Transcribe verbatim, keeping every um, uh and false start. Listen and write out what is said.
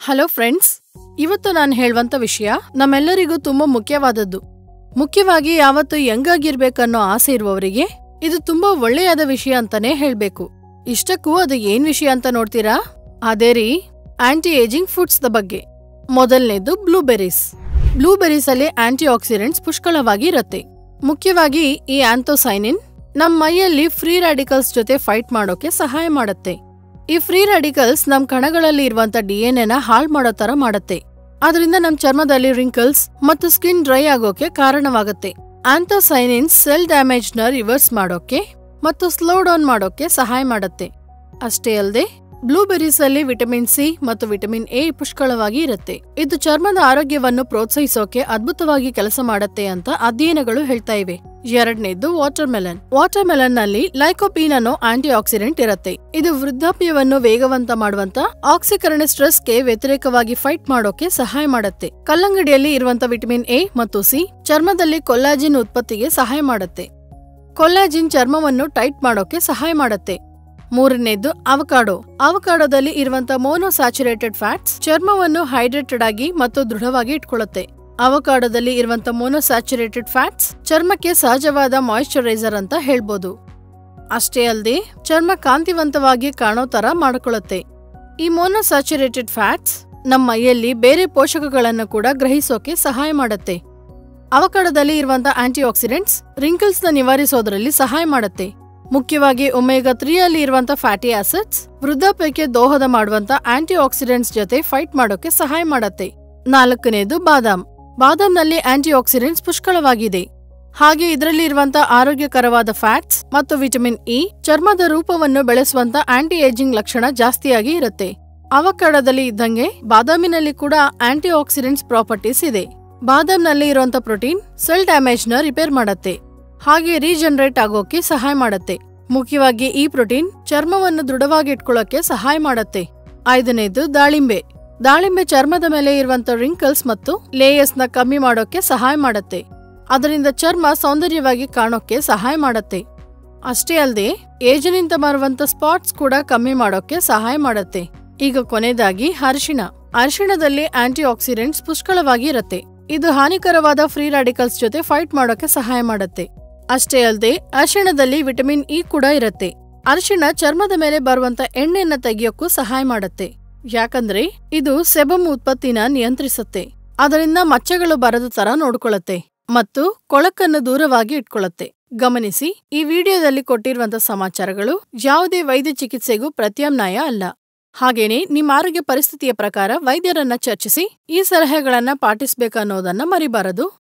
Hello friends, ಇವತ್ತು ನಾನು ಹೇಳುವಂತ ವಿಷಯ ನಮ್ಮೆಲ್ಲರಿಗೂ ತುಂಬಾ ಮುಖ್ಯವಾದದ್ದು. ಮುಖ್ಯವಾಗಿ ಯಾವತ್ತು ಯಂಗ್ ಆಗಿರ್ಬೇಕನ್ನೋ ಆಸೆ ಇರುವವರಿಗೆ ಇದು ತುಂಬಾ ಒಳ್ಳೆಯಾದ ವಿಷಯ ಅಂತಾನೆ ಹೇಳ್ಬೇಕು. ಇಷ್ಟಕ್ಕೂ ಅದು ಏನ್ ವಿಷಯ ಅಂತ ನೋಡ್ತೀರಾ? ಅದೇ ರೀ ಆಂಟಿ ಏಜಿಂಗ್ ಫುಡ್ಸ್ ದ ಬಗ್ಗೆ. ಮೊದಲನೇದು ಬ್ಲೂಬೆರೀಸ್. ಬ್ಲೂಬೆರೀಸ್ ಅಲ್ಲಿ ಆಂಟಿ ಆಕ್ಸಿಡೆಂಟ್ಸ್ ಪುಷ್ಕಳವಾಗಿ ಇರುತ್ತೆ. ಮುಖ್ಯವಾಗಿ ಈ ಆಂಥೋಸೈನಿನ್ ನಮ್ ಮೈಯಲ್ಲಿ ಫ್ರೀ ರಾಡಿಕಲ್ಸ್ ಜೊತೆ ಫೈಟ್ ಮಾಡೋಕೆ ಸಹಾಯ ಮಾಡುತ್ತೆ. ಈ ಫ್ರೀ ರಾಡಿಕಲ್ಸ್ ನಮ್ ಕಣಗಳಲ್ಲಿ ಇರುವಂತ ಡಿಎನ್ಎ ನ ಹಾಳ್ ಮಾಡೋ ತರ ಮಾಡುತ್ತೆ. ಅದರಿಂದ ನಮ್ ಚರ್ಮದಲ್ಲಿ ರಿಂಕಲ್ಸ್ ಮತ್ತು ಸ್ಕಿನ್ ಡ್ರೈ ಆಗೋಕೆ ಕಾರಣವಾಗುತ್ತೆ. ಆಂಥೋಸೈನಿನ್ ಸೆಲ್ ಡ್ಯಾಮೇಜ್ ನ ರಿವರ್ಸ್ ಮಾಡೋಕೆ ಮತ್ತು ಸ್ಲೋ ಡೌನ್ ಮಾಡೋಕೆ ಸಹಾಯ ಮಾಡುತ್ತೆ. ಅಷ್ಟೇ ಅಲ್ಲದೆ ಬ್ಲೂಬೆರೀಸ್ ಅಲ್ಲಿ ವಿಟಮಿನ್ ಸಿ ಮತ್ತು ವಿಟಮಿನ್ ಎ ಪುಷ್ಕಳವಾಗಿ ಇರುತ್ತೆ. ಇದು ಚರ್ಮದ ಆರೋಗ್ಯವನ್ನು ಪ್ರೋತ್ಸಾಹಿಸೋಕೆ ಅದ್ಭುತವಾಗಿ ಕೆಲಸ ಮಾಡುತ್ತೆ ಅಂತ ಅಧ್ಯಯನಗಳು ಹೇಳ್ತಾ ಇವೆ. ಎರಡನೇದು ವಾಟರ್ ಮೆಲನ್. ವಾಟರ್ ಮೆಲನ್ ನಲ್ಲಿ ಲೈಕೋಪೀನ್ ಅನ್ನೋ ಆಂಟಿ ಆಕ್ಸಿಡೆಂಟ್ ಇರುತ್ತೆ. ಇದು ವೃದ್ಧಾಪ್ಯವನ್ನು ವೇಗವಂತ ಮಾಡುವಂತ ಆಕ್ಸಿಕರಣ ಸ್ಟ್ರೆಸ್ ಗೆ ವ್ಯತಿರೇಕವಾಗಿ ಫೈಟ್ ಮಾಡೋಕೆ ಸಹಾಯ ಮಾಡುತ್ತೆ. ಕಲ್ಲಂಗಡಿಯಲ್ಲಿ ಇರುವಂತ ವಿಟಮಿನ್ ಎ ಮತ್ತು ಸಿ ಚರ್ಮದಲ್ಲಿ ಕೊಲ್ಲಾಜಿನ್ ಉತ್ಪತ್ತಿಗೆ ಸಹಾಯ ಮಾಡುತ್ತೆ. ಕೊಲ್ಲಾಜಿನ್ ಚರ್ಮವನ್ನು ಟೈಟ್ ಮಾಡೋಕೆ ಸಹಾಯ ಮಾಡುತ್ತೆ. ಮೂರನೇದು ಅವಕಾಡೋ. ಅವಕಾಡೋದಲ್ಲಿ ಇರುವಂತ ಮೋನೋಸ್ಯಾಚುರೇಟೆಡ್ ಫ್ಯಾಟ್ಸ್ ಚರ್ಮವನ್ನು ಹೈಡ್ರೇಟೆಡ್ ಆಗಿ ಮತ್ತು ದೃಢವಾಗಿ ಇಟ್ಕೊಳ್ಳುತ್ತೆ. ಅವಕಾಡೋದಲ್ಲಿ ಇರುವಂತ ಮೋನೋಸ್ಯಾಚುರೇಟೆಡ್ ಫ್ಯಾಟ್ಸ್ ಚರ್ಮಕ್ಕೆ ಸಹಜವಾದ ಮಾಯಿಶ್ಚರೈಸರ್ ಅಂತ ಹೇಳ್ಬೋದು. ಅಷ್ಟೇ ಅಲ್ಲದೆ ಚರ್ಮ ಕಾಂತಿವಂತವಾಗಿ ಕಾಣೋ ತರ ಮಾಡಿಕೊಳ್ಳುತ್ತೆ. ಈ ಮೋನೋಸ್ಯಾಚುರೇಟೆಡ್ ಫ್ಯಾಟ್ಸ್ ನಮ್ಮ ಮೈಯಲ್ಲಿ ಬೇರೆ ಪೋಷಕಗಳನ್ನು ಕೂಡ ಗ್ರಹಿಸೋಕೆ ಸಹಾಯ ಮಾಡುತ್ತೆ. ಅವಕಾಡೋದಲ್ಲಿ ಇರುವಂತ ಆಂಟಿ ಆಕ್ಸಿಡೆಂಟ್ಸ್ ರಿಂಕಲ್ಸ್ ನ ನಿವಾರಿಸೋದ್ರಲ್ಲಿ ಸಹಾಯ ಮಾಡುತ್ತೆ. ಮುಖ್ಯವಾಗಿ ಒಮೆಗಾ ತ್ರೀ ಅಲ್ಲಿ ಇರುವಂತ ಫ್ಯಾಟಿ ಆಸಿಡ್ಸ್ ವೃದ್ಧಾಪ್ಯಕ್ಕೆ ದೋಹದ ಮಾಡುವಂತ ಆಂಟಿ ಆಕ್ಸಿಡೆಂಟ್ಸ್ ಜೊತೆ ಫೈಟ್ ಮಾಡೋಕೆ ಸಹಾಯ ಮಾಡುತ್ತೆ. ನಾಲ್ಕನೇದು ಬಾದಾಮ್. ಬಾದಾಮ್ನಲ್ಲಿ ಆಂಟಿ ಆಕ್ಸಿಡೆಂಟ್ಸ್ ಪುಷ್ಕಳವಾಗಿದೆ. ಹಾಗೆ ಇದರಲ್ಲಿ ಇರುವಂತ ಆರೋಗ್ಯಕರವಾದ ಫ್ಯಾಟ್ಸ್ ಮತ್ತು ವಿಟಮಿನ್ ಇ ಚರ್ಮದ ರೂಪವನ್ನು ಬೆಳೆಸುವಂತ ಆಂಟಿ ಏಜಿಂಗ್ ಲಕ್ಷಣ ಜಾಸ್ತಿಯಾಗಿ ಇರುತ್ತೆ. ಅವಕಾಡೋದಲ್ಲಿ ಇದ್ದಂಗೆ ಬಾದಾಮಿನಲ್ಲಿ ಕೂಡ ಆಂಟಿ ಆಕ್ಸಿಡೆಂಟ್ಸ್ ಪ್ರಾಪರ್ಟೀಸ್ ಇದೆ. ಬಾದಾಮ್ನಲ್ಲಿ ಇರುವಂತ ಪ್ರೋಟೀನ್ ಸೆಲ್ ಡ್ಯಾಮೇಜ್ ನ ರಿಪೇರ್ ಮಾಡುತ್ತೆ. ಹಾಗೆ ರೀಜನರೇಟ್ ಆಗೋಕೆ ಸಹಾಯ ಮಾಡುತ್ತೆ. ಮುಖ್ಯವಾಗಿ ಈ ಪ್ರೋಟೀನ್ ಚರ್ಮವನ್ನು ದೃಢವಾಗಿ ಇಟ್ಕೊಳ್ಳೋಕೆ ಸಹಾಯ ಮಾಡುತ್ತೆ. ಐದನೇದು ದಾಳಿಂಬೆ. ದಾಳಿಂಬೆ ಚರ್ಮದ ಮೇಲೆ ಇರುವಂತ ರಿಂಕಲ್ಸ್ ಮತ್ತು ಲೇಯರ್ಸ್ ನ ಕಮ್ಮಿ ಮಾಡೋಕೆ ಸಹಾಯ ಮಾಡುತ್ತೆ. ಅದರಿಂದ ಚರ್ಮ ಸೌಂದರ್ಯವಾಗಿ ಕಾಣೋಕೆ ಸಹಾಯ ಮಾಡುತ್ತೆ. ಅಷ್ಟೇ ಅಲ್ಲದೆ ಏಜಿನಿಂದ ಬರುವಂತ ಸ್ಪಾಟ್ಸ್ ಕೂಡ ಕಮ್ಮಿ ಮಾಡೋಕೆ ಸಹಾಯ ಮಾಡುತ್ತೆ. ಈಗ ಕೊನೆಯದಾಗಿ ಅರಿಶಿಣ. ಅರಿಶಿಣದಲ್ಲಿ ಆಂಟಿ ಆಕ್ಸಿಡೆಂಟ್ಸ್ ಪುಷ್ಕಳವಾಗಿ ಇರುತ್ತೆ. ಇದು ಹಾನಿಕರವಾದ ಫ್ರೀ ರಾಡಿಕಲ್ಸ್ ಜೊತೆ ಫೈಟ್ ಮಾಡೋಕೆ ಸಹಾಯ ಮಾಡುತ್ತೆ. ಅಷ್ಟೇ ಅಲ್ಲದೆ ಅರಿಶಿಣದಲ್ಲಿ ವಿಟಮಿನ್ ಇ ಕೂಡ ಇರುತ್ತೆ. ಅರಿಶಿಣ ಚರ್ಮದ ಮೇಲೆ ಬರುವಂತ ಎಣ್ಣೆಯನ್ನ ತೆಗೆಯೋಕ್ಕೂ ಸಹಾಯ ಮಾಡುತ್ತೆ. ಯಾಕಂದ್ರೆ ಇದು ಸೆಬಮ್ ಉತ್ಪತ್ತಿನ ನಿಯಂತ್ರಿಸುತ್ತೆ. ಅದರಿಂದ ಮಚ್ಚೆಗಳು ಬರದ ತರ ನೋಡ್ಕೊಳ್ಳುತ್ತೆ ಮತ್ತು ಕೊಳಕನ್ನು ದೂರವಾಗಿ ಇಟ್ಕೊಳ್ಳುತ್ತೆ. ಗಮನಿಸಿ, ಈ ವಿಡಿಯೋದಲ್ಲಿ ಕೊಟ್ಟಿರುವಂತ ಸಮಾಚಾರಗಳು ಯಾವುದೇ ವೈದ್ಯ ಚಿಕಿತ್ಸೆಗೂ ಪ್ರತ್ಯಾಮ್ನಾಯ ಅಲ್ಲ. ಹಾಗೇನೆ ನಿಮ್ಮ ಆರೋಗ್ಯ ಪರಿಸ್ಥಿತಿಯ ಪ್ರಕಾರ ವೈದ್ಯರನ್ನ ಚರ್ಚಿಸಿ ಈ ಸಲಹೆಗಳನ್ನ ಪಾಟಿಸಬೇಕನ್ನೋದನ್ನ ಮರಿಬಾರದು.